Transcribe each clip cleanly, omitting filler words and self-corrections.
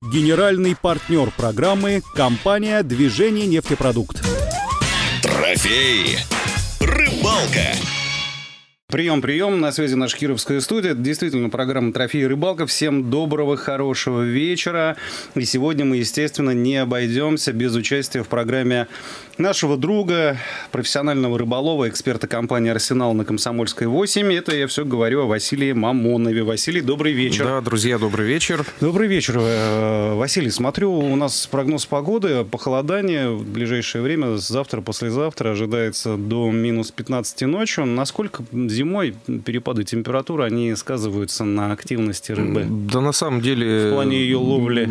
Генеральный партнер программы – компания «Движение нефтепродукт». Трофей Рыбалка. Прием, на связи наша кировская студия. Это действительно программа «Трофей Рыбалка». Всем доброго, хорошего вечера. И сегодня мы, естественно, не обойдемся без участия в программе нашего друга, профессионального рыболова, эксперта компании «Арсенал» на Комсомольской 8. Это я все говорю о Василии Мамонове. Василий, добрый вечер. Да, друзья, добрый вечер. Добрый вечер. Василий, смотрю, у нас прогноз погоды, похолодание в ближайшее время, завтра, послезавтра ожидается до минус 15 ночью. Насколько зимой перепады температуры, они сказываются на активности рыбы? Да, на самом деле, в плане ее ловли.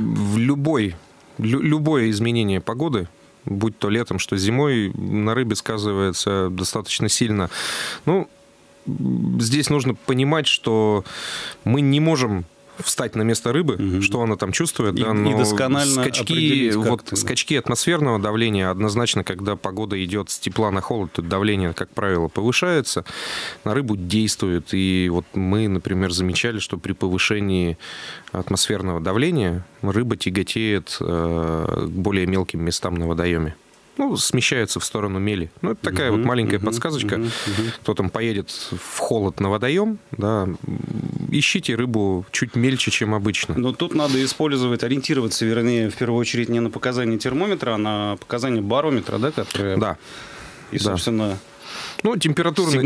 Любое изменение погоды, будь то летом, что зимой, на рыбе сказывается достаточно сильно. Ну, здесь нужно понимать, что мы не можем встать на место рыбы, что она там чувствует, да, но и досконально скачки атмосферного давления однозначно, когда погода идет с тепла на холод, то давление, как правило, повышается, на рыбу действует. И вот мы, например, замечали, что при повышении атмосферного давления рыба тяготеет к более мелким местам на водоеме. Ну, смещается в сторону мели. Ну, это такая вот маленькая подсказочка. Кто там поедет в холод на водоем, да, ищите рыбу чуть мельче, чем обычно. Но тут надо ориентироваться, вернее, в первую очередь не на показания термометра, а на показания барометра, да, которые... Да. И, собственно... Ну, температурный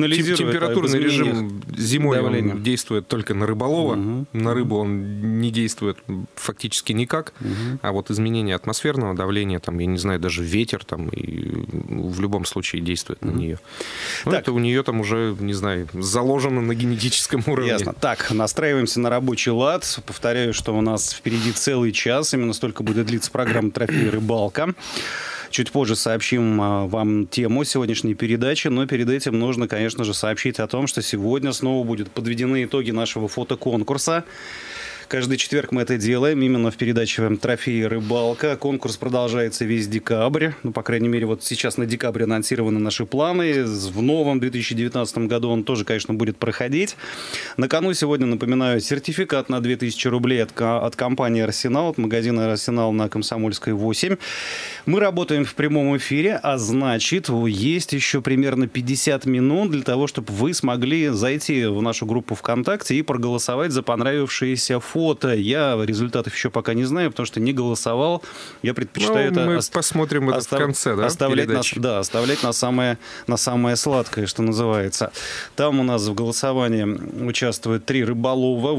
режим зимой он действует только на рыболова. На рыбу он не действует фактически никак. А вот изменение атмосферного давления, там, я не знаю, даже ветер там, и в любом случае действует на нее. Ну, это у нее там уже, не знаю, заложено на генетическом уровне. Ясно. Так, настраиваемся на рабочий лад. Повторяю, что у нас впереди целый час. Именно столько будет длиться программа «Трофей Рыбалка». Чуть позже сообщим вам тему сегодняшней передачи, но перед этим нужно, конечно же, сообщить о том, что сегодня снова будут подведены итоги нашего фотоконкурса. Каждый четверг мы это делаем именно в передаче «Трофей Рыбалка». Конкурс продолжается весь декабрь. Ну, по крайней мере, вот сейчас на декабрь анонсированы наши планы. В новом 2019 году он тоже, конечно, будет проходить. На кону сегодня, напоминаю, сертификат на 2000 рублей от компании «Арсенал», от магазина «Арсенал» на Комсомольской 8. Мы работаем в прямом эфире, а значит, есть еще примерно 50 минут для того, чтобы вы смогли зайти в нашу группу ВКонтакте и проголосовать за понравившиеся фото. Я результатов еще пока не знаю, потому что не голосовал. Я предпочитаю мы посмотрим это в конце, да, оставлять на самое сладкое, что называется. Там у нас в голосовании участвуют 3 рыболова,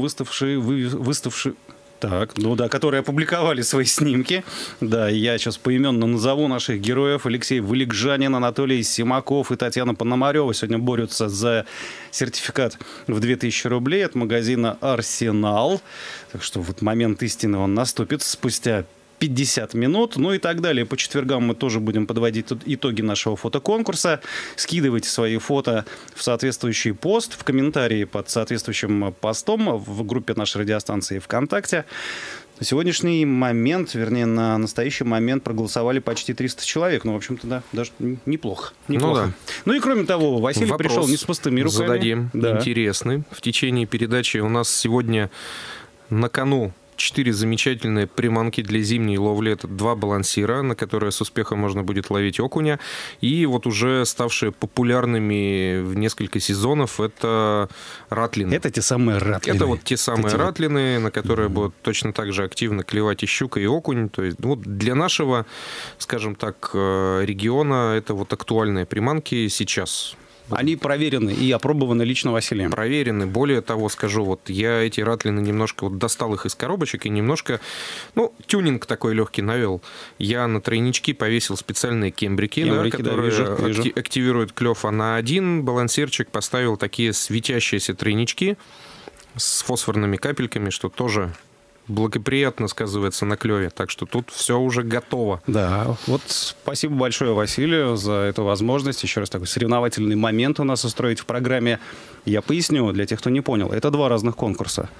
которые опубликовали свои снимки. Да, я сейчас поименно назову наших героев. Алексей Вылегжанин, Анатолий Симаков и Татьяна Пономарева сегодня борются за сертификат в 2000 рублей от магазина «Арсенал». Так что вот момент истины он наступит спустя 50 минут, ну и так далее. По четвергам мы тоже будем подводить итоги нашего фотоконкурса. Скидывайте свои фото в соответствующий пост, в комментарии под соответствующим постом в группе нашей радиостанции ВКонтакте. На сегодняшний момент, вернее, на настоящий момент проголосовали почти 300 человек. Ну, в общем-то, да, даже неплохо. Ну и кроме того, Василий пришел не с пустыми руками. Зададим. Да. Интересный. В течение передачи у нас сегодня на кону 4 замечательные приманки для зимней ловли. Это 2 балансира, на которые с успехом можно будет ловить окуня. И вот уже ставшие популярными в несколько сезонов, это ратлины. Это те самые ратлины. Это вот те самые ратлины, на которые будут точно так же активно клевать и щука, и окунь. То есть вот для нашего, скажем так, региона это вот актуальные приманки сейчас. Они проверены и опробованы лично Василием. Проверены. Более того, скажу, вот я эти ратлины немножко вот достал их из коробочек и немножко, тюнинг такой легкий навел. Я на тройнички повесил специальные кембрики, которые вижу. Активируют клев. А на один балансирчик поставил такие светящиеся тройнички с фосфорными капельками, что тоже благоприятно сказывается на клеве. Так что тут все уже готово. Да, вот спасибо большое Василию за эту возможность. Еще раз такой соревновательный момент у нас устроить в программе. Я поясню для тех, кто не понял. Это 2 разных конкурса.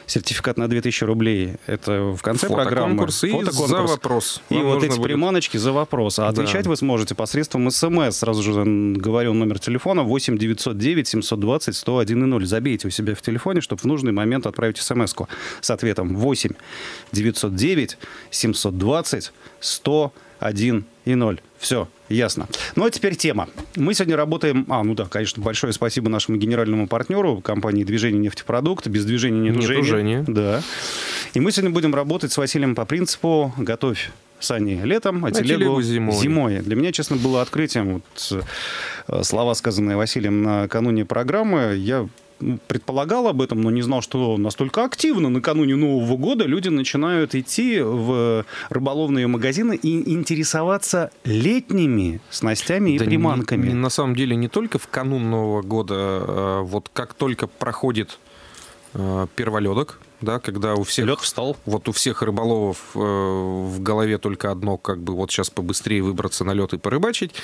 Сертификат на 2000 рублей – это в конце программы. Фотоконкурс и за вопрос. И вот эти приманочки за вопрос. А отвечать вы сможете посредством СМС. Сразу же говорю номер телефона 8 909 720 101 0. Забейте у себя в телефоне, чтобы в нужный момент отправить СМС-ку с ответом 8 909 720 101 0. Все, ясно. Ну, а теперь тема. Мы сегодня работаем... конечно, большое спасибо нашему генеральному партнеру, компании «Движение нефтепродукт». Без движения нет движения. Да. И мы сегодня будем работать с Василием по принципу «готовь сани летом, а телегу зимой». Для меня, честно, было открытием. Слова, сказанные Василием накануне программы, я предполагал об этом, но не знал, что настолько активно накануне Нового года люди начинают идти в рыболовные магазины и интересоваться летними снастями и приманками. На самом деле не только в канун Нового года, вот как только проходит перволедок, да, когда у всех... Лед встал. Вот у всех рыболовов в голове только одно, как бы вот сейчас побыстрее выбраться на лед и порыбачить.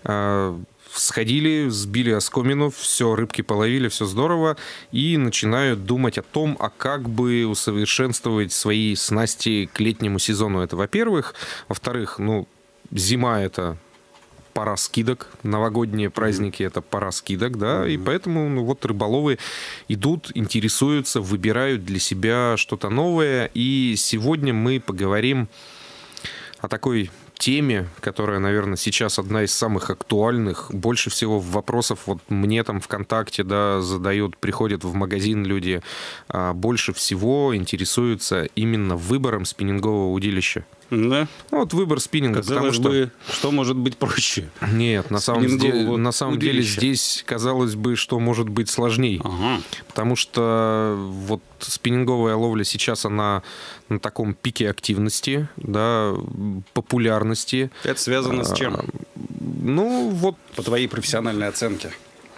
Сходили, сбили оскомину, все, рыбки половили, все здорово, и начинают думать о том, а как бы усовершенствовать свои снасти к летнему сезону. Это, во-первых. Во-вторых, зима — это пора скидок, новогодние праздники — это пора скидок, да, и поэтому рыболовы идут, интересуются, выбирают для себя что-то новое, и сегодня мы поговорим о такой теме, которая, наверное, сейчас одна из самых актуальных. Больше всего вопросов вот мне там ВКонтакте, да, задают, приходят в магазин люди, больше всего интересуются именно выбором спиннингового удилища. Да? Вот выбор спиннинга. Казалось бы, что может быть проще? Нет, на самом деле здесь, казалось бы, что может быть сложней. Ага. Потому что вот спиннинговая ловля сейчас, она на таком пике активности, да, популярности. Это связано с чем? По твоей профессиональной оценке.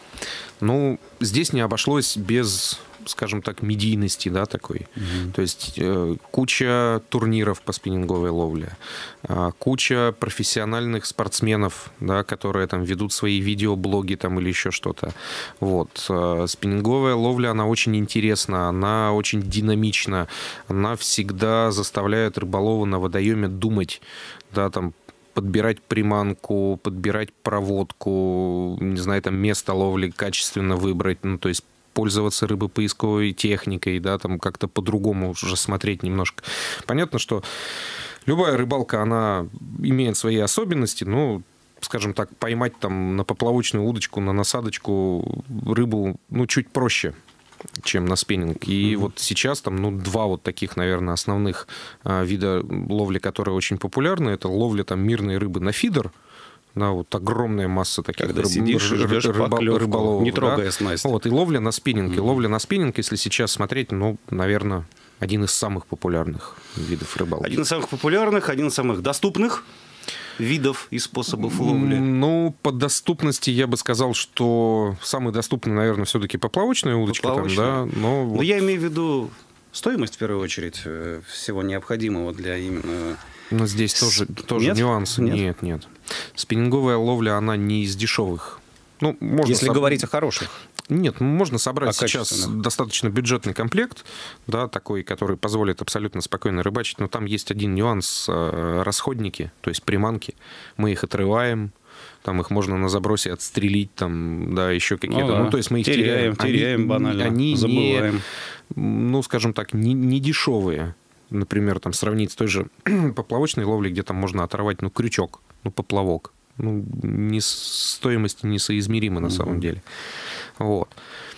Здесь не обошлось без, скажем так, медийности, да, такой. То есть куча турниров по спиннинговой ловле, куча профессиональных спортсменов, да, которые там ведут свои видеоблоги там или еще что-то. Вот. Спиннинговая ловля, она очень интересна, она очень динамична, она всегда заставляет рыболова на водоеме думать, да, там, подбирать приманку, подбирать проводку, не знаю, там место ловли качественно выбрать, то есть пользоваться рыбопоисковой техникой, да, там как-то по-другому уже смотреть немножко. Понятно, что любая рыбалка, она имеет свои особенности, скажем так, поймать там на поплавочную удочку, на насадочку рыбу, чуть проще, чем на спиннинг. И вот сейчас там, два вот таких, наверное, основных вида ловли, которые очень популярны. Это ловля там мирной рыбы на фидер. Да, вот огромная масса таких. Когда сидишь и ждешь поклевку, не трогая снасть. Вот, и ловля на спиннинг. И ловля на спиннинг, если сейчас смотреть, наверное, один из самых популярных видов рыбалки. Один из самых популярных, один из самых доступных видов и способов ловли? По доступности я бы сказал, что самый доступный, наверное, все-таки поплавочная удочка. Но я имею в виду стоимость, в первую очередь, всего необходимого для именно... Но здесь тоже нюансы. Нет. Спиннинговая ловля, она не из дешевых. Если говорить о хороших. Нет, можно собрать сейчас достаточно бюджетный комплект, да, такой, который позволит абсолютно спокойно рыбачить, но там есть один нюанс: расходники, то есть приманки. Мы их отрываем, там их можно на забросе отстрелить, там, да, еще какие-то. То есть мы их теряем банально, они забываем. Скажем так, не дешевые. Например, там сравнить с той же поплавочной ловлей, где там можно оторвать, крючок, поплавок. Стоимости несоизмеримы на самом деле. Вот.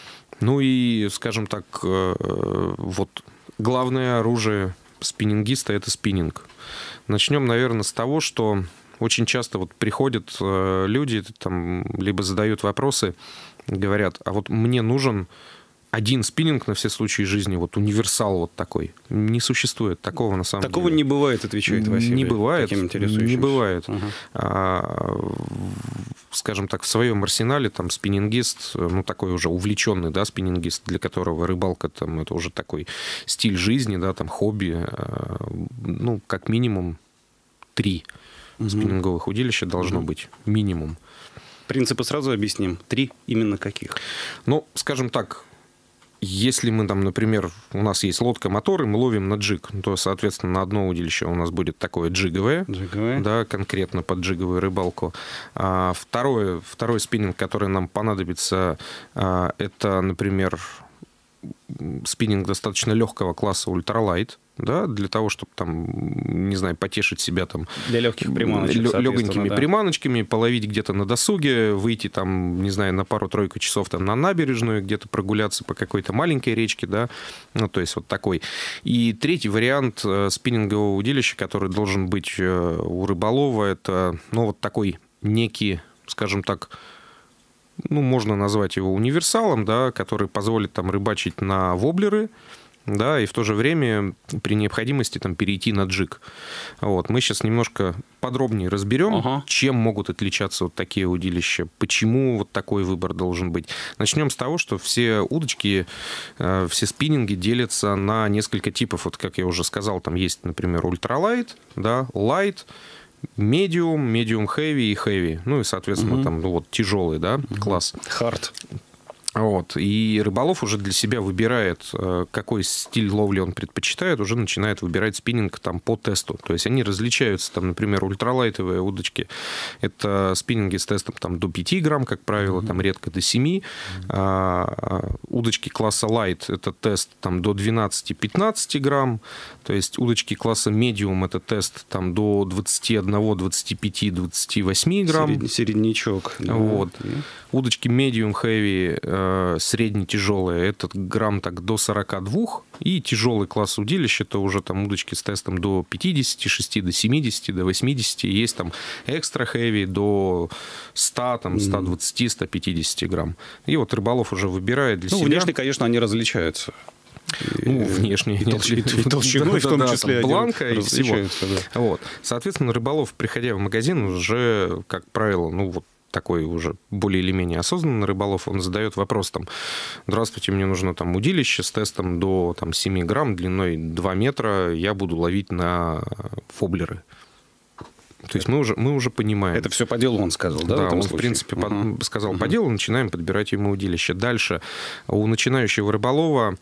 И, скажем так, вот главное оружие спиннингиста — это спиннинг. Начнем, наверное, с того, что очень часто вот приходят люди, там, либо задают вопросы, говорят: а вот мне нужен один спиннинг на все случаи жизни, вот универсал вот такой. Не существует такого на самом деле. Такого не бывает, отвечает Василий. Не бывает. Не бывает. Скажем так, в своем арсенале там спиннингист, такой уже увлеченный, да, спиннингист, для которого рыбалка там это уже такой стиль жизни, да, там хобби, как минимум 3 спиннинговых удилища должно быть. Минимум. Принципы сразу объясним. 3 именно каких? Скажем так, Если мы там, например, у нас есть лодка-мотор, и мы ловим на джиг, то, соответственно, на одно удилище у нас будет такое джиговое, да, конкретно под джиговую рыбалку. Второй спиннинг, который нам понадобится, это, например, спиннинг достаточно легкого класса ультралайт, да, для того, чтобы там, не знаю, потешить себя там для легких приманочек, легонькими приманочками, половить где-то на досуге, выйти там, не знаю, на пару-тройку часов там на набережную, где-то прогуляться по какой-то маленькой речке, да, ну, то есть вот такой. И третий вариант спиннингового удилища, который должен быть у рыболова, это, ну, вот такой некий, скажем так, ну, можно назвать его универсалом, да, который позволит там рыбачить на воблеры, да, и в то же время при необходимости там перейти на джиг. Вот. Мы сейчас немножко подробнее разберем, чем могут отличаться вот такие удилища, почему вот такой выбор должен быть. Начнем с того, что все удочки, все спиннинги делятся на несколько типов. Вот как я уже сказал, там есть, например, ультралайт, да, лайт, медиум, медиум-хэви и хэви. Ну и, соответственно, там, ну, вот тяжелый, да, класс. Хард. Вот. И рыболов уже для себя выбирает, какой стиль ловли он предпочитает, уже начинает выбирать спиннинг там по тесту. То есть они различаются, там, например, ультралайтовые удочки. Это спиннинги с тестом там, до 5 грамм, как правило, там редко до 7. Удочки класса лайт – это тест там, до 12-15 грамм. То есть удочки класса медиум – это тест там, до 21, 25, 28 грамм. Середнячок. Да. Вот. Удочки medium heavy, средне-тяжелые, это грамм так до 42. И тяжелый класс удилищ, это уже там удочки с тестом до 56, до 70, до 80. Есть там экстра heavy до 100, там, 120, 150 грамм. И вот рыболов уже выбирает для себя. Внешне, конечно, они различаются. Ну, внешне. И толщиной, в том числе. Бланка и всего. Да. Вот. Соответственно, рыболов, приходя в магазин, уже, как правило, ну, вот такой уже более или менее осознанный рыболов, он задает вопрос там: здравствуйте, мне нужно там удилище с тестом до там, 7 грамм, длиной 2 метра, я буду ловить на воблеры. То есть мы уже понимаем. Это все по делу он сказал, да? Да, он, в принципе, сказал по делу, начинаем подбирать ему удилище. Дальше у начинающего рыболова,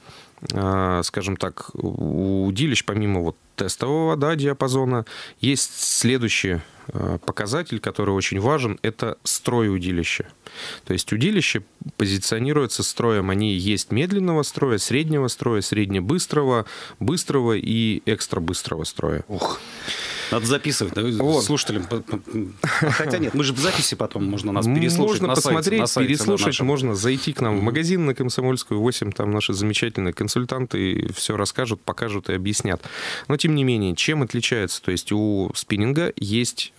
скажем так, у удилищ, помимо вот тестового, да, диапазона, есть следующий показатель, который очень важен, это строй удилища. То есть удилище позиционируется строем. Они есть медленного строя, среднебыстрого, быстрого и экстрабыстрого строя. Ух. Надо записывать, да, вот. Слушателям. Хотя нет, мы же в записи потом, можно нас переслушать. Можно посмотреть, переслушать, да, можно зайти к нам в магазин на Комсомольскую 8, там наши замечательные консультанты все расскажут, покажут и объяснят. Но, тем не менее, чем отличается? То есть у спиннинга есть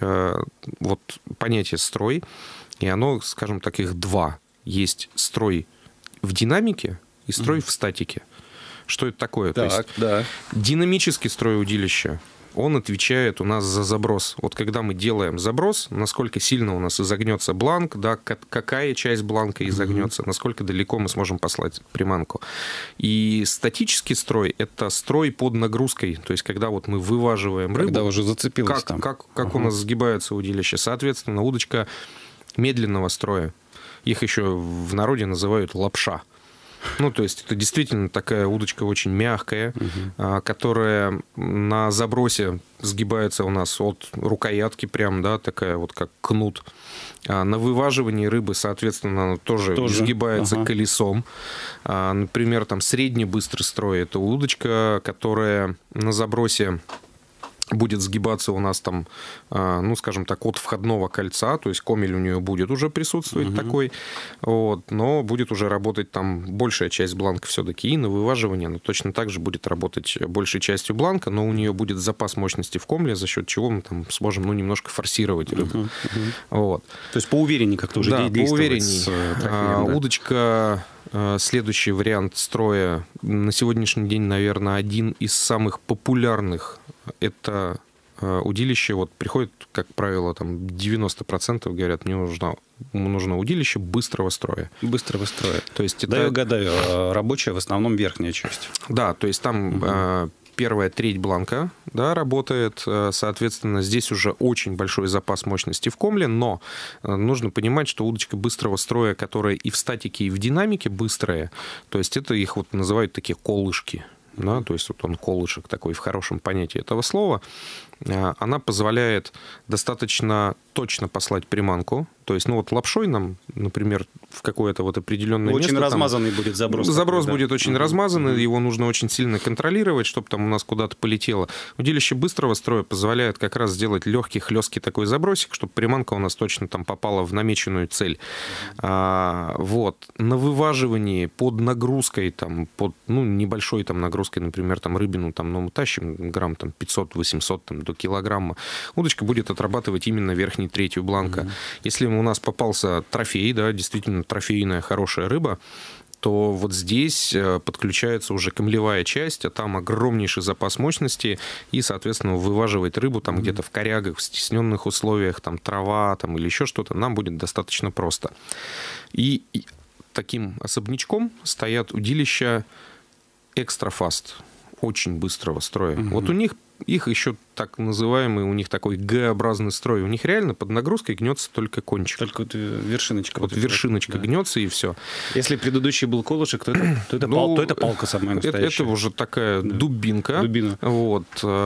вот понятие строй, и оно, скажем так, их два. Есть строй в динамике и строй в статике. Что это такое? Так, то есть да. Динамический строй удилища, он отвечает у нас за заброс. Вот когда мы делаем заброс, насколько сильно у нас изогнется бланк, да, какая часть бланка изогнется, насколько далеко мы сможем послать приманку. И статический строй – это строй под нагрузкой. То есть когда вот мы вываживаем рыбу. Когда уже зацепилась там. Как у нас сгибается удилище. Соответственно, удочка медленного строя. Их еще в народе называют лапша. Ну, то есть это действительно такая удочка очень мягкая, которая на забросе сгибается у нас от рукоятки прям, да, такая вот как кнут. А на вываживании рыбы, соответственно, она тоже сгибается колесом. Например, там средний быстрый строй – это удочка, которая на забросе будет сгибаться у нас там, ну, скажем так, от входного кольца, то есть комель у нее будет уже присутствовать такой, вот, но будет уже работать там большая часть бланка все-таки, и на вываживание она точно так же будет работать большей частью бланка, но у нее будет запас мощности в комле, за счет чего мы там сможем, ну, немножко форсировать рыбу. Вот. То есть поувереннее как-то уже действовать. Да, удочка... Следующий вариант строя на сегодняшний день, наверное, один из самых популярных. Это удилище. Вот приходит, как правило, там 90% говорят, мне нужно удилище быстрого строя. Быстрого строя. То есть да, я угадаю, рабочая в основном верхняя часть. Да, то есть там первая треть бланка, да, работает. Соответственно, здесь уже очень большой запас мощности в комле, но нужно понимать, что удочка быстрого строя, которая и в статике, и в динамике быстрая, то есть это их вот называют такие колышки. Да, то есть вот он колышек такой в хорошем понятии этого слова, она позволяет достаточно точно послать приманку. То есть, ну вот лапшой нам, например, в какое-то вот определенное место... Очень размазанный будет заброс. Заброс будет очень размазанный, его нужно очень сильно контролировать, чтобы там у нас куда-то полетело. Удилище быстрого строя позволяет как раз сделать легкий, хлесткий такой забросик, чтобы приманка у нас точно там попала в намеченную цель. Вот. На вываживании под нагрузкой, там, под небольшой там, нагрузкой, например, там, рыбину там, мы тащим грамм там, 500-800 там, до килограмма, удочка будет отрабатывать именно верхней третью бланка. Если у нас попался трофей, да, действительно трофейная хорошая рыба, то вот здесь подключается уже комлевая часть, а там огромнейший запас мощности, и, соответственно, вываживать рыбу там где-то в корягах, в стесненных условиях, там трава там, или еще что-то, нам будет достаточно просто. И таким особнячком стоят удилища экстрафаст, очень быстрого строя. Вот у них их еще так называемый, у них такой Г-образный строй. У них реально под нагрузкой гнется только кончик. Только вот вершиночка. Вот вершиночка гнется, и все. Если предыдущий был колышек, то это палка самая настоящая. Это уже такая дубинка. Дубина. Вот.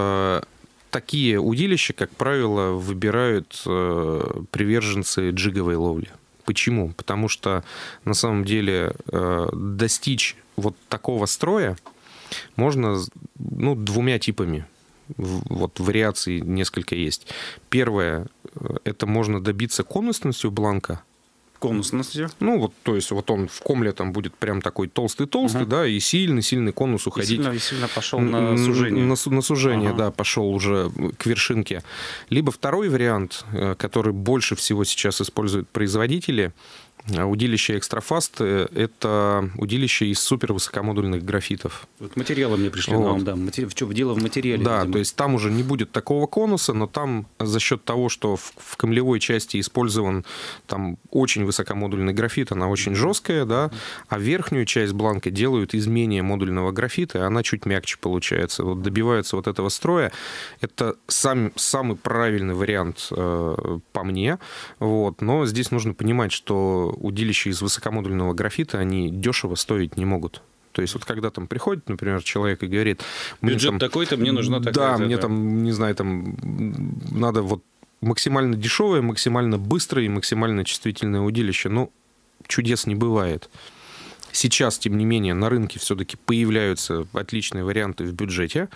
Такие удилища, как правило, выбирают приверженцы джиговой ловли. Почему? Потому что на самом деле достичь вот такого строя можно двумя типами. Вот вариаций несколько есть. Первое, это можно добиться конусностью бланка. Конусностью? То есть вот он в комле там будет прям такой толстый-толстый, да, и сильный конус уходить. И сильно пошел на сужение. На сужение, да, пошел уже к вершинке. Либо второй вариант, который больше всего сейчас используют производители, удилище экстрафаст — это удилище из супервысокомодульных графитов. Вот материалы мне пришли на ум, да. В чем дело в материале? Да, видимо. то есть там уже не будет такого конуса, но там за счет того, что в комлевой части использован там очень высокомодульный графит, она очень жесткая, да, а верхнюю часть бланка делают из менее модульного графита, и она чуть мягче получается. Вот добиваются вот этого строя. Это самый правильный вариант по мне. Вот. Но здесь нужно понимать, что удилища из высокомодульного графита, они дешево стоить не могут. То есть вот когда там приходит, например, человек и говорит... Бюджет такой-то, мне нужна такая-то. Да, мне там, не знаю, там надо вот максимально дешевое, максимально быстрое и максимально чувствительное удилище. Но чудес не бывает. Сейчас, тем не менее, на рынке все-таки появляются отличные варианты в бюджете.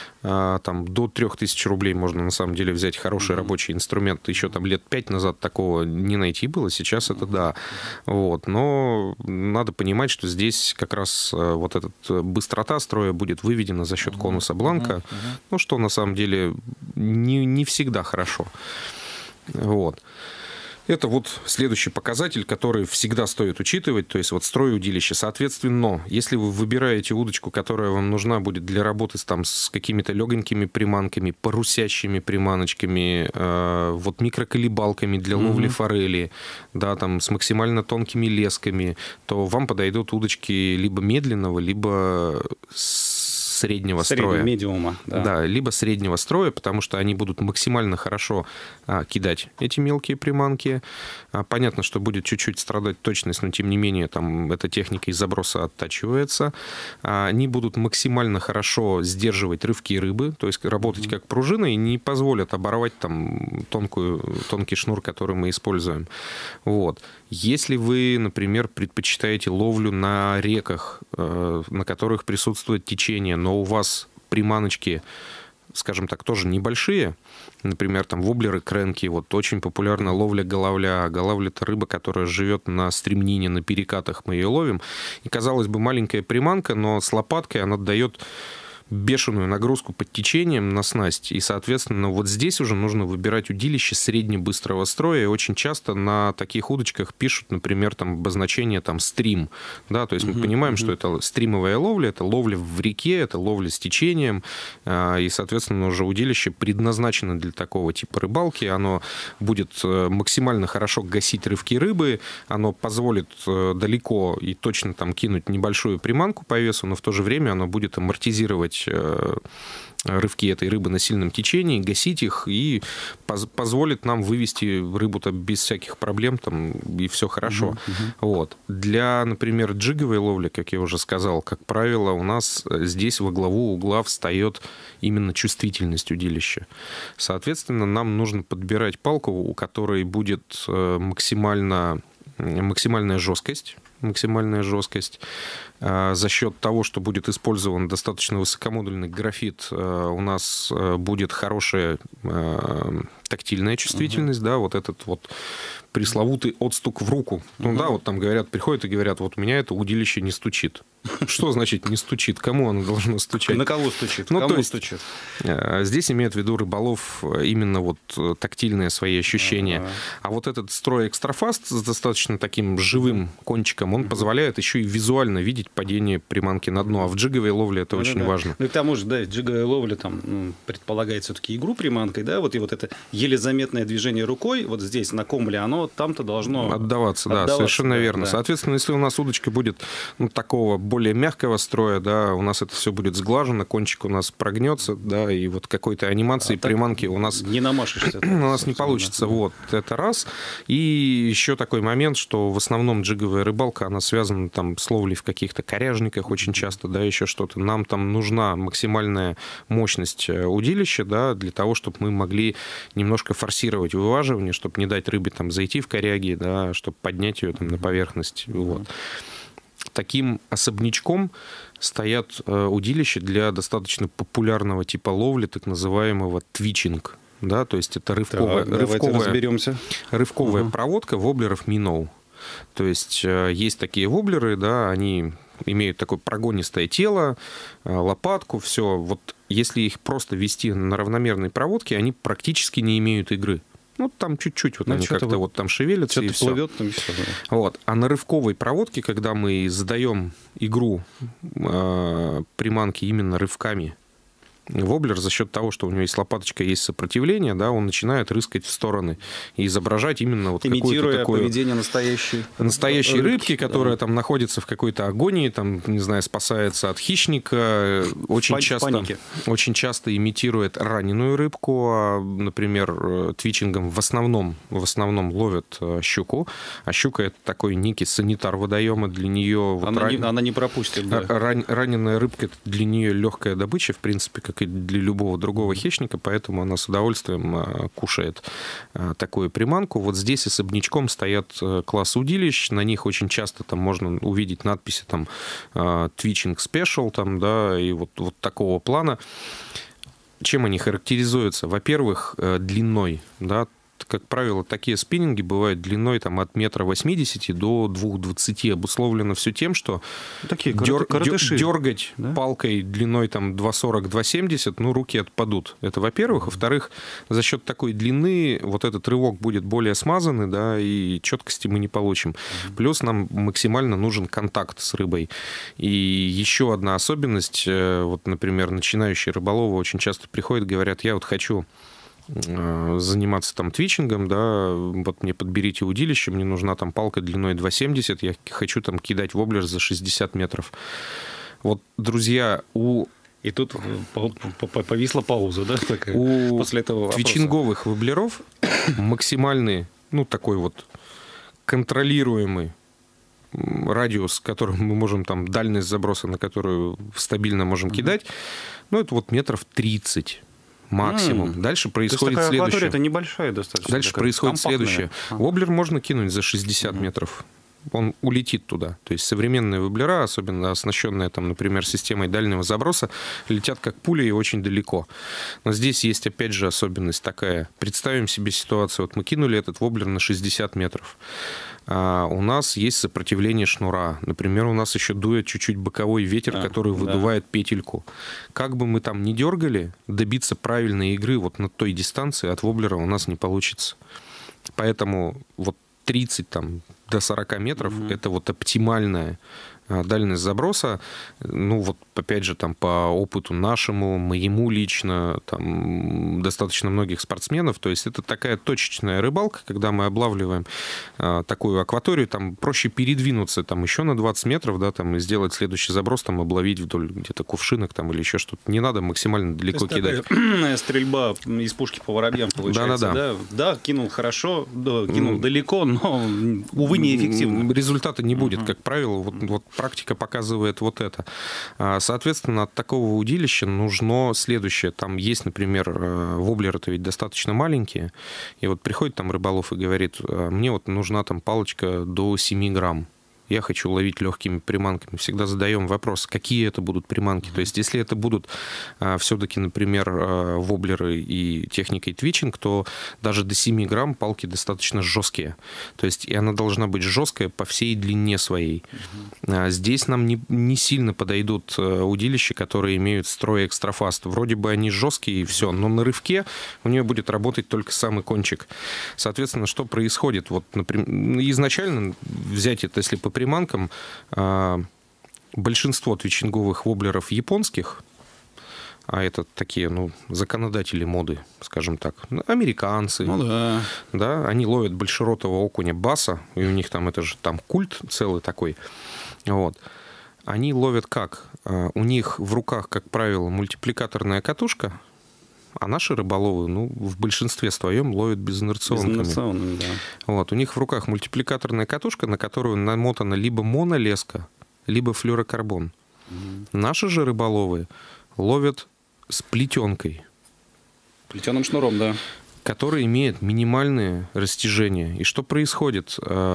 Там до 3000 рублей можно, на самом деле, взять хороший рабочий инструмент. Еще там лет 5 назад такого не найти было. Сейчас это да. Вот. Но надо понимать, что здесь как раз вот эта быстрота строя будет выведена за счет конуса бланка. Что на самом деле не всегда хорошо. Вот. Это вот следующий показатель, который всегда стоит учитывать, то есть вот строй удилища. Соответственно, если вы выбираете удочку, которая вам нужна будет для работы там, с какими-то легонькими приманками, парусящими приманочками, вот микроколебалками для ловли форели, да, там, с максимально тонкими лесками, то вам подойдут удочки либо медленного, либо среднего строя. Медиума. Да, либо среднего строя, потому что они будут максимально хорошо кидать эти мелкие приманки. Понятно, что будет чуть-чуть страдать точность, но тем не менее там эта техника из заброса оттачивается. Они будут максимально хорошо сдерживать рывки рыбы, то есть работать как пружина и не позволят оборвать там тонкий шнур, который мы используем. Вот. Если вы, например, предпочитаете ловлю на реках, на которых присутствует течение, но у вас приманочки, скажем так, тоже небольшие, например, там воблеры, кренки, вот очень популярна ловля головля. Головля — это рыба, которая живет на стремнине, на перекатах, мы ее ловим. И, казалось бы, маленькая приманка, но с лопаткой она дает бешеную нагрузку под течением на снасть. И, соответственно, вот здесь уже нужно выбирать удилище среднебыстрого строя. И очень часто на таких удочках пишут, например, там обозначение там стрим. Да, то есть мы понимаем, что это стримовая ловля, это ловля в реке, это ловля с течением. И, соответственно, уже удилище предназначено для такого типа рыбалки. Оно будет максимально хорошо гасить рывки рыбы. Оно позволит далеко и точно там кинуть небольшую приманку по весу, но в то же время оно будет амортизировать сдерживать рывки этой рыбы на сильном течении, гасить их, и позволит нам вывести рыбу-то без всяких проблем, там, и все хорошо. Вот. Для, например, джиговой ловли, как я уже сказал, как правило, у нас здесь во главу угла встает именно чувствительность удилища. Соответственно, нам нужно подбирать палку, у которой будет максимальная жесткость. За счет того, что будет использован достаточно высокомодульный графит, у нас будет хорошая тактильная чувствительность, да, вот этот вот пресловутый отстук в руку. Ну да, вот там говорят, приходят и говорят, вот у меня это удилище не стучит. Что значит не стучит? Кому оно должно стучать? На кого стучит? Ну, кому то есть, стучит? Здесь имеют в виду рыболов именно вот тактильные свои ощущения. А вот этот строй экстрафаст с достаточно таким живым кончиком, он позволяет еще и визуально видеть падение приманки на дно. А в джиговой ловле это очень важно. Ну и к тому же, да, в джиговой ловле там предполагает все-таки игру приманкой, да, вот и вот это еле заметное движение рукой, вот здесь на комле, оно там-то должно отдаваться, да, совершенно верно. Да. Соответственно, если у нас удочка будет такого более мягкого строя, да, у нас это все будет сглажено, кончик у нас прогнется, да, и вот какой-то анимации приманки у нас не намашешься. У нас не получится. Вот, это раз. И еще такой момент, что в основном джиговая рыбалка, она связана там с ловлей в каких-то коряжниках очень часто, да, еще что-то. Нам там нужна максимальная мощность удилища, да, для того, чтобы мы могли немножко форсировать вываживание, чтобы не дать рыбе там зайти в коряги, да, чтобы поднять ее там на поверхность. Вот. Таким особнячком стоят удилища для достаточно популярного типа ловли, так называемого твичинг. Да, то есть это рывковая проводка воблеров минноу. То есть есть такие воблеры, да, они имеют такое прогонистое тело, лопатку, все. Вот если их просто вести на равномерной проводке, они практически не имеют игры. Ну, там чуть-чуть вот они как-то вот там шевелятся, и все. Плывет, там и все. Да. Вот. А на рывковой проводке, когда мы задаем игру приманки именно рывками, воблер за счет того, что у него есть лопаточка, есть сопротивление, да, он начинает рыскать в стороны и изображать именно вот какое-то такое поведение настоящей рыбки, которая там находится в какой-то агонии, там, не знаю, спасается от хищника, очень часто имитирует раненую рыбку, например, твичингом в основном ловят щуку, а щука это такой некий санитар водоема, для нее она не пропустит. Да. Раненая рыбка это для нее легкая добыча, в принципе, как и для любого другого хищника, поэтому она с удовольствием кушает такую приманку. Вот здесь особнячком стоят классы удилищ, на них очень часто там можно увидеть надписи там Twitching Special, там, да, и вот такого плана. Чем они характеризуются? Во-первых, длиной, да. Как правило, такие спиннинги бывают длиной там, от 1,80 м до 2,20 м. Обусловлено все тем, что дергать палкой длиной там, 2,40-2,70 м, ну, руки отпадут. Это во-первых. Во-вторых, за счет такой длины вот этот рывок будет более смазанный, да, и четкости мы не получим. Плюс нам максимально нужен контакт с рыбой. И еще одна особенность, вот, например, начинающие рыболовы очень часто приходят, говорят, я вот хочу заниматься там твичингом, да, вот мне подберите удилище, мне нужна там палка длиной 2,70, я хочу там кидать воблер за 60 метров. Вот, друзья, И тут повисла пауза, да, такая, после этого вопроса. Твичинговых воблеров максимальный, ну, такой вот контролируемый радиус, которым мы можем там, дальность заброса, на которую стабильно можем кидать, ну, это вот метров 30. Максимум. Дальше происходит следующее. Это небольшая достаточно. Дальше происходит следующее. Воблер можно кинуть за 60 метров. Он улетит туда. То есть современные воблера, особенно оснащенные, там, например, системой дальнего заброса, летят как пули и очень далеко. Но здесь есть, опять же, особенность такая. Представим себе ситуацию. Вот мы кинули этот воблер на 60 метров. У нас есть сопротивление шнура. Например, у нас еще дует чуть-чуть боковой ветер, который выдувает петельку. Как бы мы там ни дергали, добиться правильной игры вот на той дистанции от воблера у нас не получится. Поэтому вот 30 там, до 40 метров это вот оптимальная Дальность заброса, ну вот опять же там по опыту нашему, моему лично, там достаточно многих спортсменов, то есть это такая точечная рыбалка, когда мы облавливаем такую акваторию, там проще передвинуться там еще на 20 метров, да, там и сделать следующий заброс, там обловить вдоль где-то кувшинок там или еще что-то. Не надо максимально далеко кидать. Стрельба из пушки по воробьям получается, да? Да, кинул хорошо, да, кинул далеко, но, увы, неэффективно. Результата не будет, как правило, вот практика показывает вот это. Соответственно, от такого удилища нужно следующее. Там есть, например, воблеры-то ведь достаточно маленькие, и вот приходит там рыболов и говорит, мне вот нужна там палочка до 7 грамм. Я хочу ловить легкими приманками. Всегда задаем вопрос, какие это будут приманки. То есть, если это будут все-таки, например, воблеры и техникой твичинг, то даже до 7 грамм палки достаточно жесткие. То есть, и она должна быть жесткая по всей длине своей. Здесь нам не сильно подойдут удилища, которые имеют строй экстрафаст. Вроде бы они жесткие и все, но на рывке у нее будет работать только самый кончик. Соответственно, что происходит? Вот, например, изначально взять это, если по приманкам, большинство твичинговых воблеров японских, а это такие, ну, законодатели моды, скажем так, американцы, да, они ловят большеротого окуня баса, и у них там, это же там культ целый такой, вот. Они ловят как? У них в руках, как правило, мультипликаторная катушка, а наши рыболовы, ну, в большинстве своем ловят безинерционками. Да. Вот. У них в руках мультипликаторная катушка, на которую намотана либо монолеска, либо флюорокарбон. Наши же рыболовы ловят с плетенкой. Плетеным шнуром, да. Который имеет минимальные растяжения. И что происходит?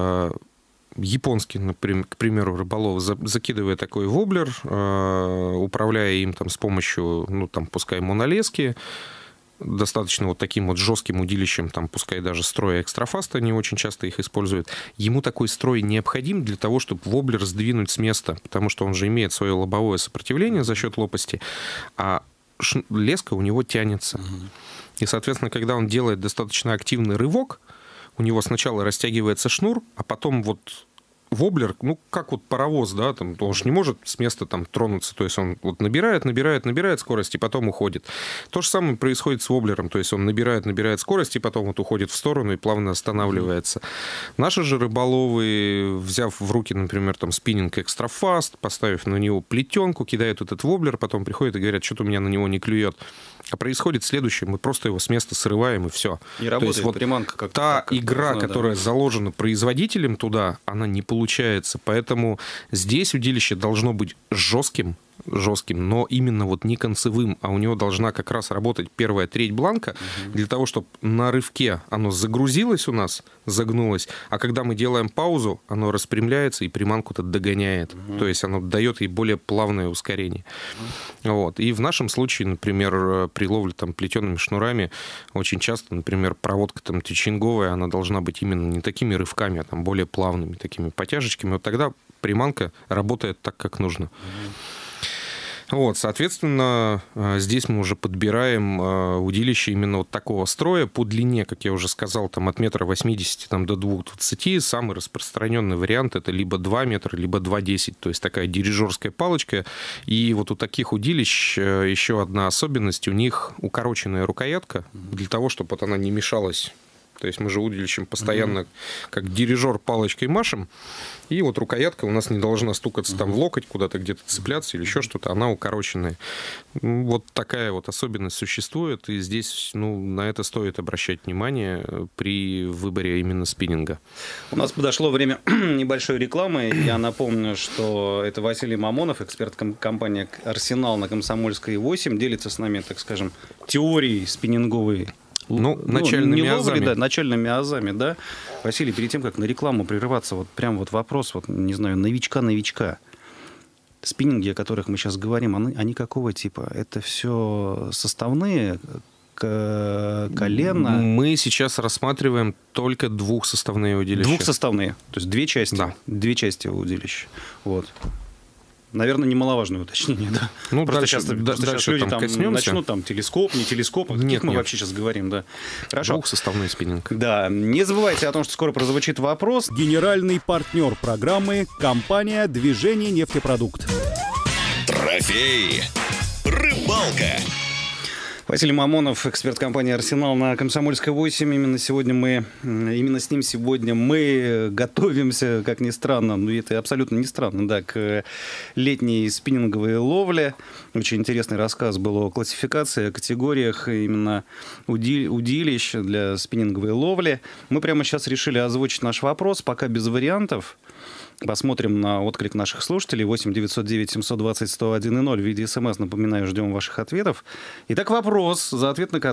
Японский, например, к примеру, рыболов, закидывая такой воблер, управляя им там с помощью, ну, там, пускай монолески, достаточно вот таким вот жестким удилищем, там, пускай даже строя экстрафаста, они очень часто их используют, ему такой строй необходим для того, чтобы воблер сдвинуть с места, потому что он же имеет свое лобовое сопротивление за счет лопасти, а леска у него тянется. И, соответственно, когда он делает достаточно активный рывок, у него сначала растягивается шнур, а потом вот воблер, ну, как вот паровоз, да, там, он же не может с места там тронуться, то есть он вот набирает скорость и потом уходит. То же самое происходит с воблером, то есть он набирает скорость и потом вот уходит в сторону и плавно останавливается. Наши же рыболовы, взяв в руки, например, там спиннинг экстрафаст, поставив на него плетенку, кидают этот воблер, потом приходят и говорят, что-то у меня на него не клюет. А происходит следующее, мы просто его с места срываем и все. И работает вот приманка как-то. Та так, как игра, должна, которая да, заложена производителем туда, она не получается. Поэтому здесь удилище должно быть жестким, но именно вот не концевым, а у него должна как раз работать первая треть бланка для того, чтобы на рывке оно загрузилось у нас, загнулось, а когда мы делаем паузу, оно распрямляется и приманку-то догоняет. То есть оно дает ей более плавное ускорение. Вот. И в нашем случае, например, при ловле там плетеными шнурами очень часто, например, проводка там твичинговая, она должна быть именно не такими рывками, а там более плавными такими потяжечками. Вот тогда приманка работает так, как нужно. Вот, соответственно, здесь мы уже подбираем удилище именно вот такого строя по длине, как я уже сказал, там от 1,80 м до 2,20 м. Самый распространенный вариант — это либо 2 метра, либо 2,10 м, то есть такая дирижерская палочка. И вот у таких удилищ еще одна особенность — у них укороченная рукоятка для того, чтобы вот она не мешалась. То есть мы же удилищем постоянно как дирижер палочкой машем, и вот рукоятка у нас не должна стукаться там в локоть, куда-то где-то цепляться или еще что-то, она укороченная. Вот такая вот особенность существует, и здесь, ну, на это стоит обращать внимание при выборе именно спиннинга. У нас подошло время небольшой рекламы. Я напомню, что это Василий Мамонов, эксперт компании «Арсенал» на Комсомольской 8, делится с нами, так скажем, теорией спиннинговой. Ну, начальными азами. Да, начальными азами, да. Василий, перед тем, как на рекламу прерываться, вот прям вот вопрос, вот, не знаю, новичка. Спиннинги, о которых мы сейчас говорим, они какого типа? Это все составные, колено? Мы сейчас рассматриваем только двухсоставные удилища. Двухсоставные, то есть две части? Да. Две части удилища. Вот. Наверное, немаловажное уточнение, да. Ну, Просто дальше, сейчас люди там начнут там телескоп, не телескоп. О каких мы вообще сейчас говорим, да. Хорошо. Двухсоставной спиннинг. Да, не забывайте о том, что скоро прозвучит вопрос. Генеральный партнер программы – компания «Движение нефтепродукт». Трофей Рыбалка. Василий Мамонов, эксперт компании «Арсенал» на Комсомольской 8. Именно с ним сегодня мы готовимся, как ни странно, но это абсолютно не странно, да, к летней спиннинговой ловле. Очень интересный рассказ был о классификации, о категориях именно удилищ для спиннинговой ловли. Мы прямо сейчас решили озвучить наш вопрос, пока без вариантов. Посмотрим на отклик наших слушателей. 8 909 720 101 в виде СМС. Напоминаю, ждем ваших ответов. Итак, вопрос, за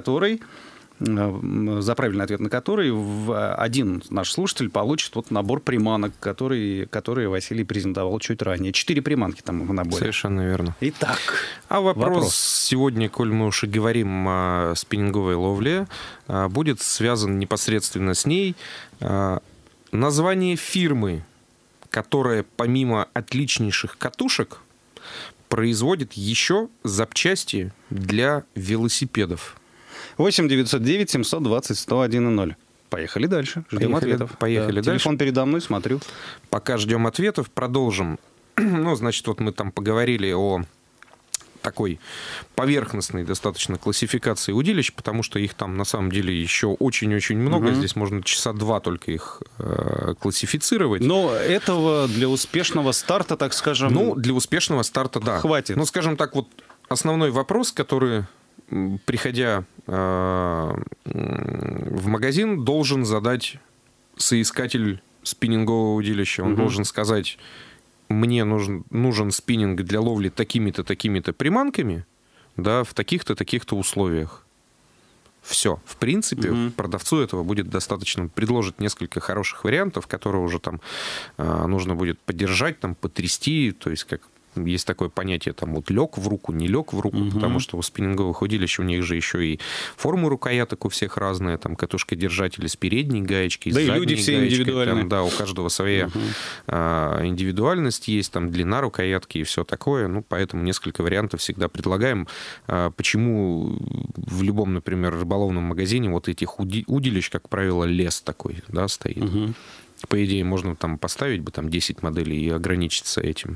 правильный ответ на который один наш слушатель получит вот набор приманок, который Василий презентовал чуть ранее. 4 приманки там в наборе. Совершенно верно. Итак, вопрос сегодня, коль мы уж и говорим о спиннинговой ловле, будет связан непосредственно с ней. Название фирмы, которая помимо отличнейших катушек производит еще запчасти для велосипедов. 8 909 720 101 Поехали дальше. Ждем ответов. Поехали дальше. Телефон передо мной, смотрю. Пока ждем ответов, продолжим. Значит, вот мы там поговорили о такой поверхностной достаточно классификации удилищ, потому что их там на самом деле еще очень-очень много. Здесь можно часа два только их классифицировать. Но этого для успешного старта, так скажем... для успешного старта, да. Хватит. Скажем так, вот основной вопрос, который, приходя в магазин, должен задать соискатель спиннингового удилища. Он должен сказать: мне нужен спиннинг для ловли такими-то, такими-то приманками, да, в таких-то, таких-то условиях. Все. В принципе, продавцу этого будет достаточно. Предложит несколько хороших вариантов, которые уже там нужно будет подержать, там, потрясти, то есть как есть такое понятие, там, вот лег в руку, не лег в руку, потому что у спиннинговых удилищ у них же еще и формы рукояток у всех разные, там, катушкодержатели с передней гаечкой, с задней гаечкой. Да, и люди все индивидуальные. Там, да, у каждого своя индивидуальность есть, там, длина рукоятки и все такое, поэтому несколько вариантов всегда предлагаем. Почему в любом, например, рыболовном магазине вот этих удилищ, как правило, лес такой, да, стоит. По идее, можно там поставить бы там 10 моделей и ограничиться этим.